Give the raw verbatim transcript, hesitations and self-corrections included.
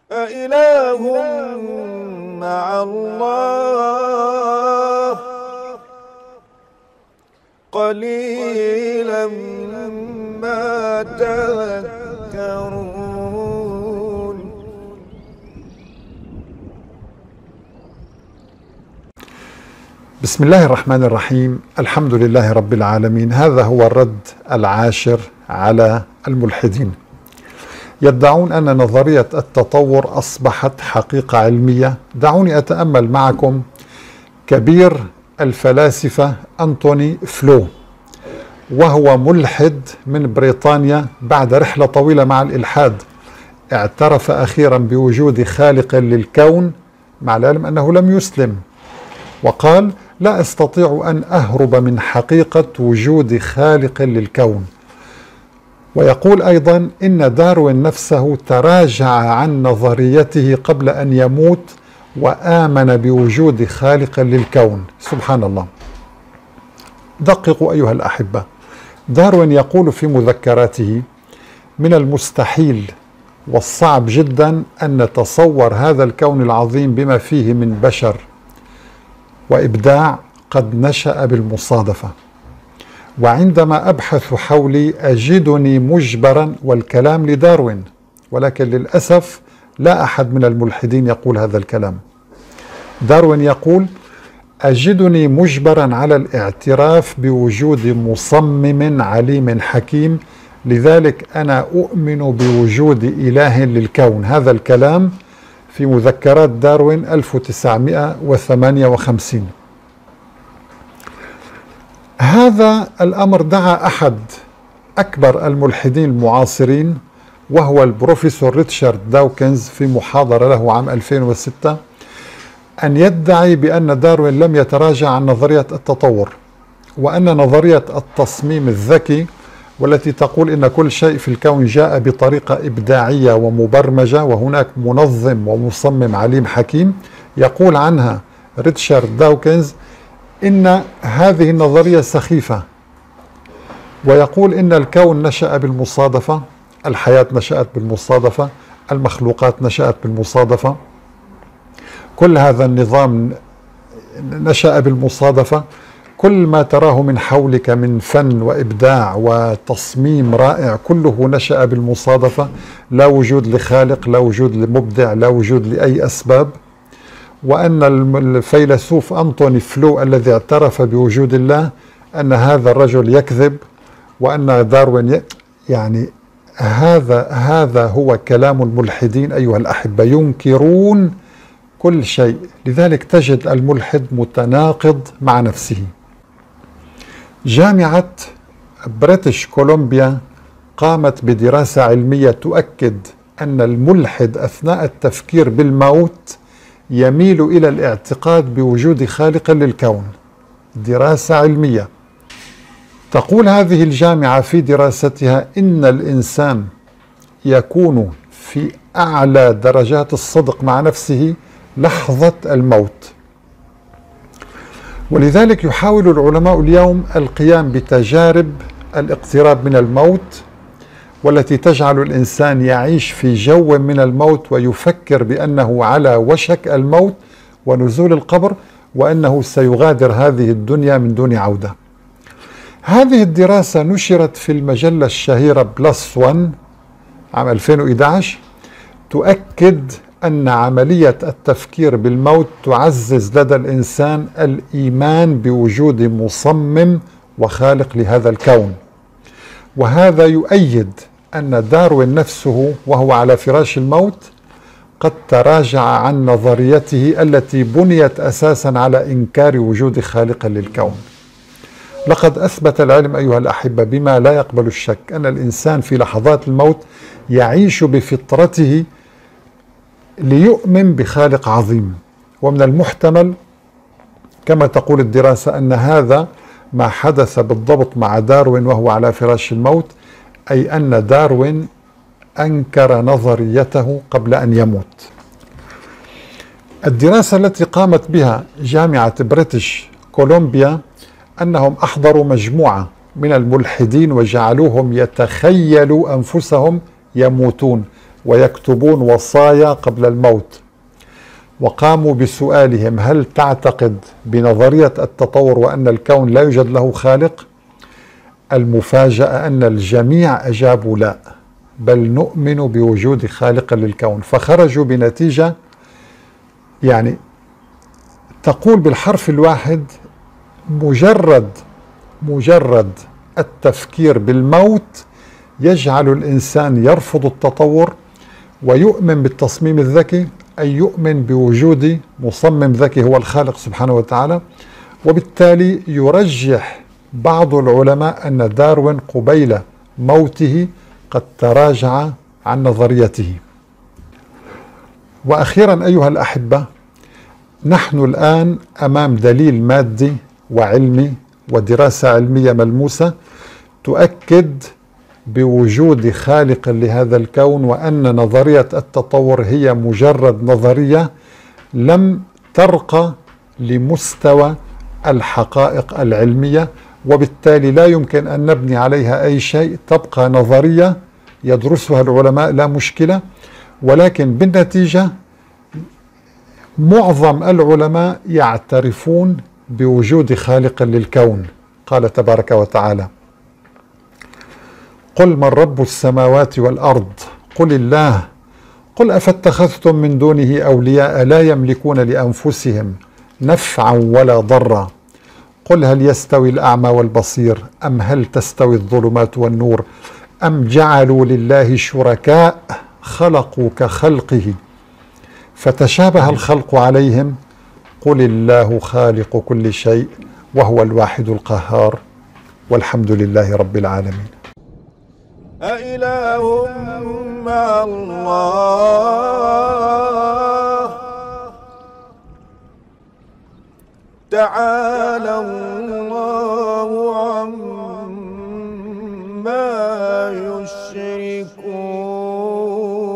أإله مع الله قليلا ما تذكرون. بسم الله الرحمن الرحيم. الحمد لله رب العالمين. هذا هو الرد العاشر على الملحدين. يدعون أن نظرية التطور أصبحت حقيقة علمية. دعوني أتأمل معكم كبير الفلاسفة أنتوني فلو، وهو ملحد من بريطانيا بعد رحلة طويلة مع الإلحاد. اعترف أخيرا بوجود خالق للكون، مع العلم أنه لم يسلم، وقال: لا أستطيع أن أهرب من حقيقة وجود خالق للكون. ويقول أيضا إن داروين نفسه تراجع عن نظريته قبل أن يموت وآمن بوجود خالق للكون. سبحان الله. دققوا أيها الأحبة، داروين يقول في مذكراته: من المستحيل والصعب جدا أن نتصور هذا الكون العظيم بما فيه من بشر وإبداع قد نشأ بالمصادفة، وعندما أبحث حولي أجدني مجبرا، والكلام لداروين، ولكن للأسف لا أحد من الملحدين يقول هذا الكلام. داروين يقول: أجدني مجبرا على الاعتراف بوجود مصمم عليم حكيم، لذلك أنا أؤمن بوجود إله للكون. هذا الكلام في مذكرات داروين ألف وتسعمائة وثمانية وخمسين. هذا الأمر دعا أحد أكبر الملحدين المعاصرين، وهو البروفيسور ريتشارد داوكنز، في محاضرة له عام ألفين وستة، أن يدعي بأن داروين لم يتراجع عن نظرية التطور، وأن نظرية التصميم الذكي، والتي تقول إن كل شيء في الكون جاء بطريقة إبداعية ومبرمجة، وهناك منظم ومصمم عليم حكيم، يقول عنها ريتشارد داوكنز إن هذه النظرية سخيفة، ويقول إن الكون نشأ بالمصادفة، الحياة نشأت بالمصادفة، المخلوقات نشأت بالمصادفة، كل هذا النظام نشأ بالمصادفة، كل ما تراه من حولك من فن وإبداع وتصميم رائع كله نشأ بالمصادفة، لا وجود لخالق، لا وجود لمبدع، لا وجود لأي أسباب. وأن الفيلسوف أنتوني فلو الذي اعترف بوجود الله، أن هذا الرجل يكذب، وأن داروين ي... يعني هذا هذا هو كلام الملحدين أيها الأحبة، ينكرون كل شيء. لذلك تجد الملحد متناقض مع نفسه. جامعة بريتش كولومبيا قامت بدراسة علمية تؤكد أن الملحد أثناء التفكير بالموت يميل إلى الاعتقاد بوجود خالق للكون. دراسة علمية تقول هذه الجامعة في دراستها إن الإنسان يكون في أعلى درجات الصدق مع نفسه لحظة الموت، ولذلك يحاول العلماء اليوم القيام بتجارب الاقتراب من الموت، والتي تجعل الإنسان يعيش في جو من الموت ويفكر بأنه على وشك الموت ونزول القبر، وأنه سيغادر هذه الدنيا من دون عودة. هذه الدراسة نشرت في المجلة الشهيرة بلس وان عام ألفين وإحدى عشر، تؤكد أن عملية التفكير بالموت تعزز لدى الإنسان الإيمان بوجود مصمم وخالق لهذا الكون. وهذا يؤيد أن داروين نفسه وهو على فراش الموت قد تراجع عن نظريته التي بنيت أساسا على إنكار وجود خالق للكون. لقد أثبت العلم أيها الأحبة بما لا يقبل الشك أن الإنسان في لحظات الموت يعيش بفطرته ليؤمن بخالق عظيم، ومن المحتمل كما تقول الدراسة أن هذا ما حدث بالضبط مع داروين وهو على فراش الموت، أي أن داروين أنكر نظريته قبل أن يموت. الدراسة التي قامت بها جامعة بريتش كولومبيا أنهم أحضروا مجموعة من الملحدين وجعلوهم يتخيلوا أنفسهم يموتون، ويكتبون وصايا قبل الموت، وقاموا بسؤالهم: هل تعتقد بنظرية التطور وأن الكون لا يوجد له خالق؟ المفاجأة أن الجميع أجابوا لا، بل نؤمن بوجود خالق للكون. فخرجوا بنتيجة يعني تقول بالحرف الواحد: مجرد مجرد التفكير بالموت يجعل الإنسان يرفض التطور ويؤمن بالتصميم الذكي، أي يؤمن بوجود مصمم ذكي هو الخالق سبحانه وتعالى. وبالتالي يرجح بعض العلماء أن داروين قبيل موته قد تراجع عن نظريته. وأخيرا أيها الأحبة، نحن الآن أمام دليل مادي وعلمي ودراسة علمية ملموسة تؤكد بوجود خالق لهذا الكون، وأن نظرية التطور هي مجرد نظرية لم ترقى لمستوى الحقائق العلمية، وبالتالي لا يمكن أن نبني عليها أي شيء، تبقى نظرية يدرسها العلماء لا مشكلة. ولكن بالنتيجة معظم العلماء يعترفون بوجود خالق للكون. قال تبارك وتعالى: قل من رب السماوات والأرض قل الله قل أفاتخذتم من دونه أولياء لا يملكون لأنفسهم نفعا ولا ضرا قل هل يستوي الأعمى والبصير أم هل تستوي الظلمات والنور أم جعلوا لله شركاء خلقوا كخلقه فتشابه الخلق عليهم قل الله خالق كل شيء وهو الواحد القهار والحمد لله رب العالمين. أإله مع الله تعالى الله عما يشركون.